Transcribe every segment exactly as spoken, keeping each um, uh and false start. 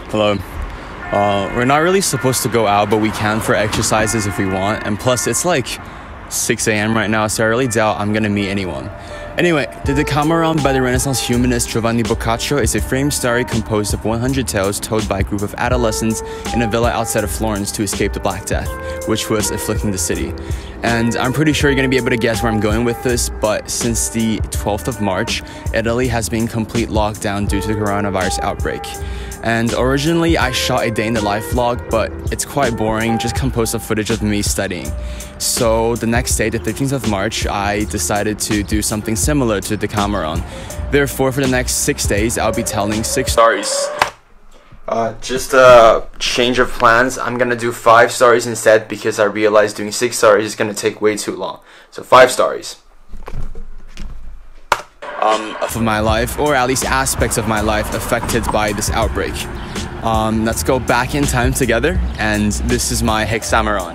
Hello. Uh, we're not really supposed to go out, but we can for exercises if we want. And plus, it's like six a m right now, so I really doubt I'm gonna meet anyone. Anyway, the Decameron by the Renaissance humanist Giovanni Boccaccio is a framed story composed of one hundred tales told by a group of adolescents in a villa outside of Florence to escape the Black Death, which was afflicting the city. And I'm pretty sure you're going to be able to guess where I'm going with this, but since the twelfth of March, Italy has been in complete lockdown due to the coronavirus outbreak. And originally I shot a day in the life vlog, but it's quite boring, just composed of footage of me studying. So the next day, the thirteenth of March, I decided to do something similar to Decameron. Therefore, for the next six days, I'll be telling six stories. Uh, just a change of plans. I'm gonna do five stories instead because I realized doing six stories is gonna take way too long. So five stories. Um, of my life, or at least aspects of my life affected by this outbreak. Um, let's go back in time together, and this is my Hexameron.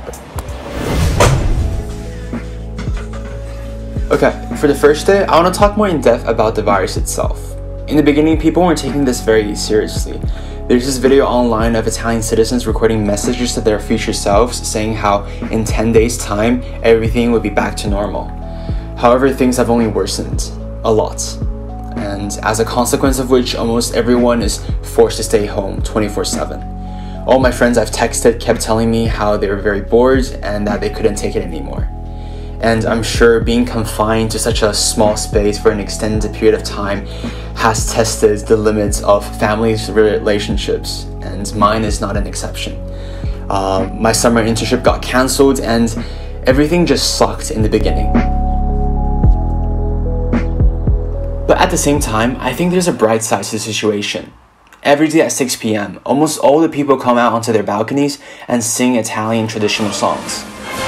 Okay, for the first day, I want to talk more in depth about the virus itself. In the beginning, people weren't taking this very seriously. There's this video online of Italian citizens recording messages to their future selves saying how in ten days time, everything would be back to normal. However, things have only worsened. A lot. And as a consequence of which, almost everyone is forced to stay home twenty-four seven. All my friends I've texted kept telling me how they were very bored and that they couldn't take it anymore. And I'm sure being confined to such a small space for an extended period of time has tested the limits of families' relationships, and mine is not an exception. Uh, my summer internship got cancelled and everything just sucked in the beginning. But at the same time, I think there's a bright side to the situation. Every day at six p m, almost all the people come out onto their balconies and sing Italian traditional songs.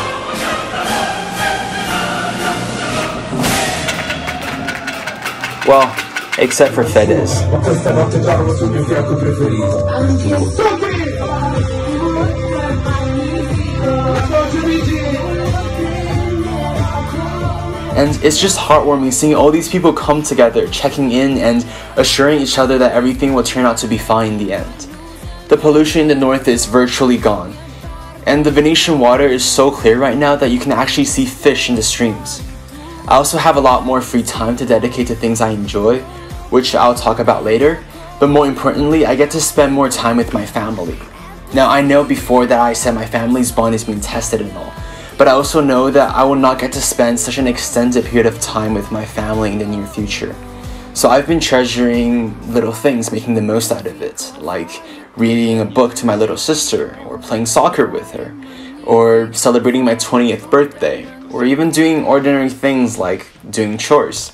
Well, except for Fedez. And it's just heartwarming seeing all these people come together, checking in and assuring each other that everything will turn out to be fine in the end. The pollution in the north is virtually gone, and the Venetian water is so clear right now that you can actually see fish in the streams. I also have a lot more free time to dedicate to things I enjoy, which I'll talk about later, but more importantly, I get to spend more time with my family. Now, I know before that I said my family's bond is being tested and all, but I also know that I will not get to spend such an extended period of time with my family in the near future. So I've been treasuring little things, making the most out of it, like reading a book to my little sister, or playing soccer with her, or celebrating my twentieth birthday, or even doing ordinary things like doing chores.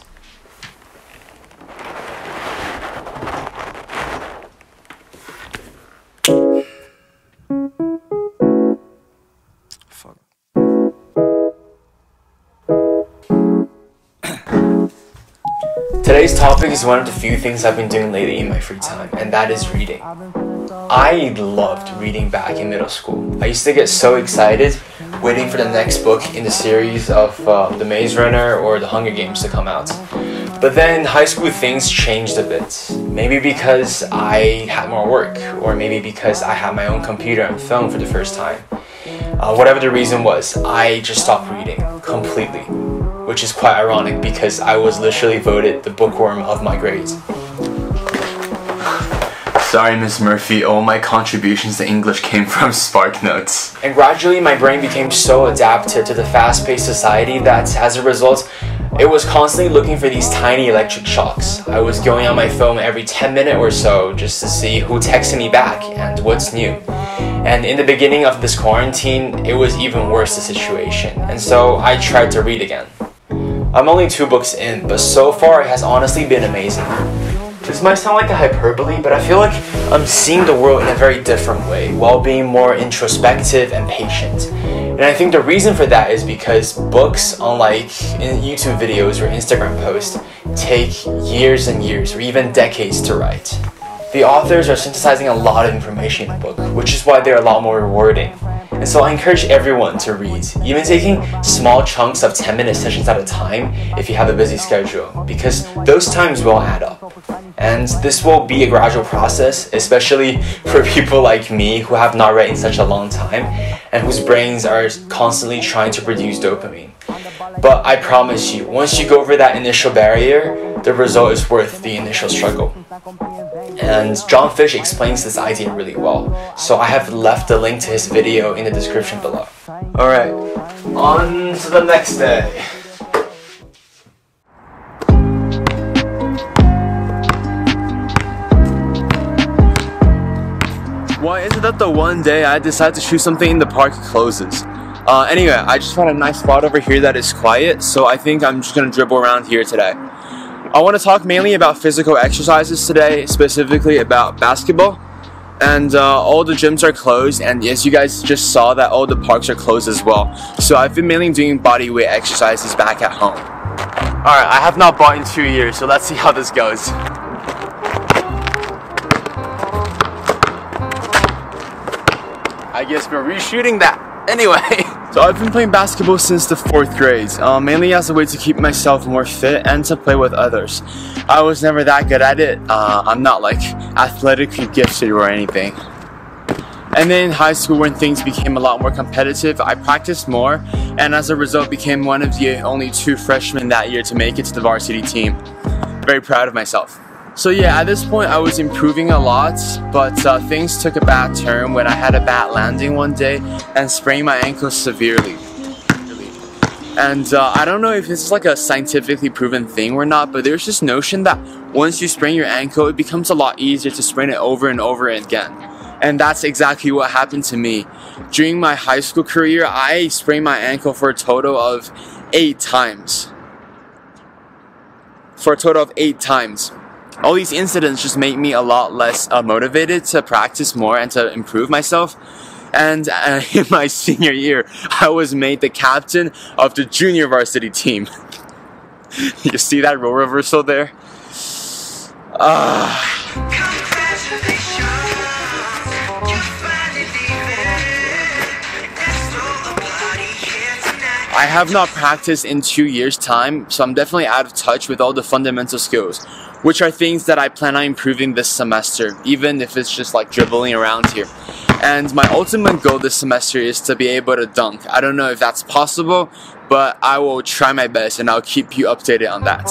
Today's topic is one of the few things I've been doing lately in my free time, and that is reading. I loved reading back in middle school. I used to get so excited waiting for the next book in the series of uh, The Maze Runner or The Hunger Games to come out. But then in high school things changed a bit. Maybe because I had more work, or maybe because I had my own computer and phone for the first time. Uh, whatever the reason was, I just stopped reading completely. Which is quite ironic because I was literally voted the bookworm of my grades. Sorry, Miss Murphy, all my contributions to English came from Spark Notes. And gradually my brain became so adapted to the fast-paced society that as a result, it was constantly looking for these tiny electric shocks. I was going on my phone every ten minutes or so just to see who texted me back and what's new. And in the beginning of this quarantine, it was even worse, the situation. And so I tried to read again. I'm only two books in, but so far it has honestly been amazing. This might sound like a hyperbole, but I feel like I'm seeing the world in a very different way, while being more introspective and patient. And I think the reason for that is because books, unlike in YouTube videos or Instagram posts, take years and years, or even decades to write. The authors are synthesizing a lot of information in the book, which is why they're a lot more rewarding. And so I encourage everyone to read, even taking small chunks of ten minute sessions at a time if you have a busy schedule, because those times will add up. And this will be a gradual process, especially for people like me who have not read in such a long time and whose brains are constantly trying to produce dopamine. But I promise you, once you go over that initial barrier, the result is worth the initial struggle. And John Fish explains this idea really well, so I have left the link to his video in the description below. Alright, on to the next day. Why is it that the one day I decide to shoot something in the park closes? Uh, anyway, I just found a nice spot over here that is quiet, so I think I'm just gonna dribble around here today. I want to talk mainly about physical exercises today, specifically about basketball. And uh, all the gyms are closed, and yes, you guys just saw that all the parks are closed as well. So I've been mainly doing body weight exercises back at home. Alright, I have not bought in two years, so let's see how this goes. I guess we're reshooting that. Anyway, so I've been playing basketball since the fourth grade, uh, mainly as a way to keep myself more fit and to play with others. I was never that good at it. Uh, I'm not like athletically gifted or anything. And then in high school, when things became a lot more competitive, I practiced more, and as a result became one of the only two freshmen that year to make it to the varsity team. Very proud of myself. So yeah, at this point I was improving a lot, but uh, things took a bad turn when I had a bad landing one day and sprained my ankle severely. And uh, I don't know if this is like a scientifically proven thing or not, but there's this notion that once you sprain your ankle, it becomes a lot easier to sprain it over and over again. And that's exactly what happened to me. During my high school career, I sprained my ankle for a total of eight times. For a total of eight times. All these incidents just made me a lot less uh, motivated to practice more and to improve myself. And uh, in my senior year, I was made the captain of the junior varsity team. You see that role reversal there? Uh, I have not practiced in two years' time, so I'm definitely out of touch with all the fundamental skills, which are things that I plan on improving this semester, even if it's just like dribbling around here. And my ultimate goal this semester is to be able to dunk. I don't know if that's possible, but I will try my best and I'll keep you updated on that.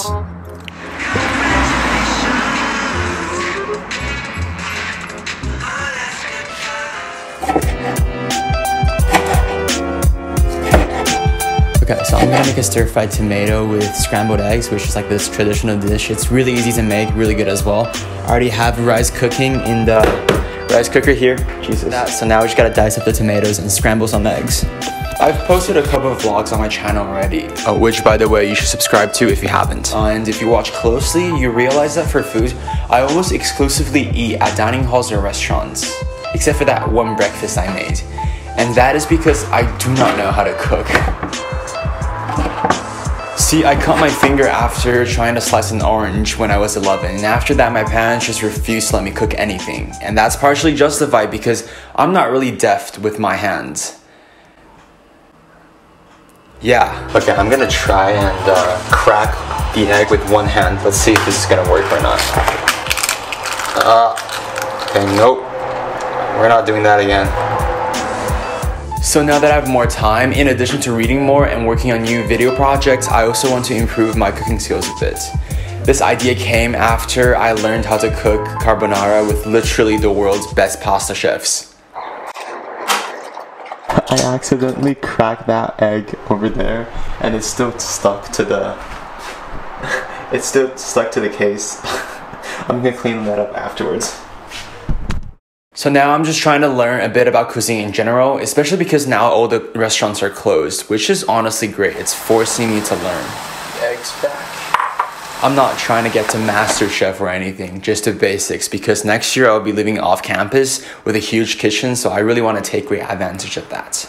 Okay, so I'm gonna make a stir-fried tomato with scrambled eggs, which is like this traditional dish. It's really easy to make, really good as well. I already have rice cooking in the rice cooker here. Jesus. That, so now we just gotta dice up the tomatoes and scramble some eggs. I've posted a couple of vlogs on my channel already, uh, which by the way you should subscribe to if you haven't. Uh, and if you watch closely, you realize that for food, I almost exclusively eat at dining halls or restaurants, except for that one breakfast I made. And that is because I do not know how to cook. See, I cut my finger after trying to slice an orange when I was eleven, and after that my parents just refused to let me cook anything. And that's partially justified because I'm not really deft with my hands. Yeah. Okay, I'm gonna try and uh, crack the egg with one hand. Let's see if this is gonna work or not. Uh, okay, nope. We're not doing that again. So now that I have more time, in addition to reading more and working on new video projects, I also want to improve my cooking skills a bit. This idea came after I learned how to cook carbonara with literally the world's best pasta chefs. I accidentally cracked that egg over there and it's still stuck to the... it's still stuck to the case. I'm gonna clean that up afterwards. So now I'm just trying to learn a bit about cuisine in general, especially because now all the restaurants are closed, which is honestly great. It's forcing me to learn. Eggs back. I'm not trying to get to Master Chef or anything, just the basics, because next year I'll be living off campus with a huge kitchen, so I really want to take great advantage of that.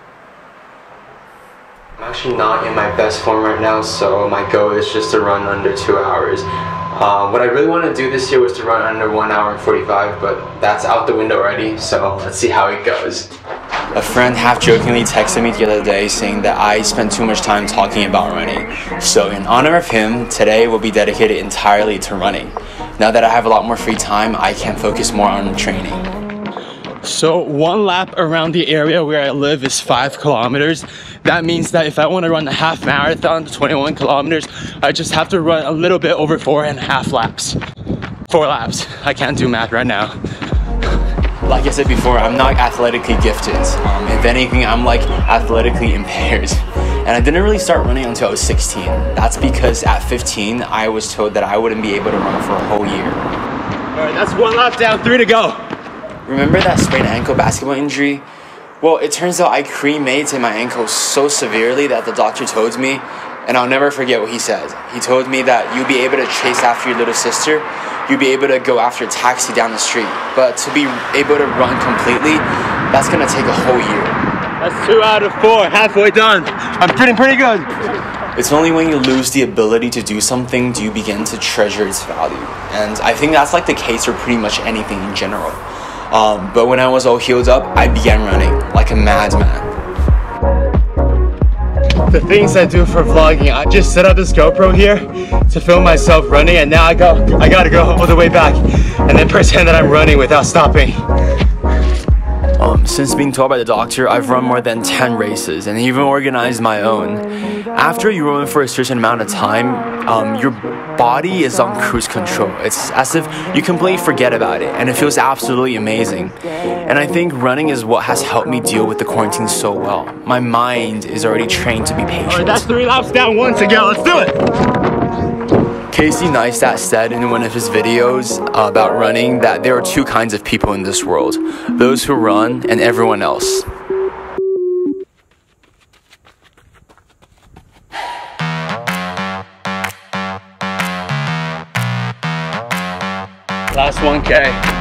I'm actually not in my best form right now, so my goal is just to run under two hours. Uh, what I really want to do this year was to run under one hour and forty-five, but that's out the window already, so let's see how it goes. A friend half-jokingly texted me the other day saying that I spent too much time talking about running. So in honor of him, today will be dedicated entirely to running. Now that I have a lot more free time, I can focus more on training. So one lap around the area where I live is five kilometers. That means that if I want to run a half marathon to twenty-one kilometers, I just have to run a little bit over four and a half laps. Four laps. I can't do math right now. Like I said before, I'm not athletically gifted. Um, if anything, I'm like athletically impaired. And I didn't really start running until I was sixteen. That's because at fifteen, I was told that I wouldn't be able to run for a whole year. All right, that's one lap down, three to go. Remember that sprained ankle basketball injury? Well, it turns out I cremated my ankle so severely that the doctor told me, and I'll never forget what he said. He told me that you'll be able to chase after your little sister, you'll be able to go after a taxi down the street, but to be able to run completely, that's gonna take a whole year. That's two out of four, halfway done. I'm pretty, pretty good. It's only when you lose the ability to do something do you begin to treasure its value. And I think that's like the case for pretty much anything in general. Um, but when I was all healed up, I began running like a madman. The things I do for vlogging, I just set up this GoPro here to film myself running, and now I go, I gotta go all the way back and then pretend that I'm running without stopping. Um, since being told by the doctor, I've run more than ten races and even organized my own. After you run for a certain amount of time, um, your body is on cruise control. It's as if you completely forget about it, and it feels absolutely amazing. And I think running is what has helped me deal with the quarantine so well. My mind is already trained to be patient. All right, that's three laps down, one to go. Let's do it. Neistat said in one of his videos uh, about running that there are two kinds of people in this world: those who run and everyone else. Last one K.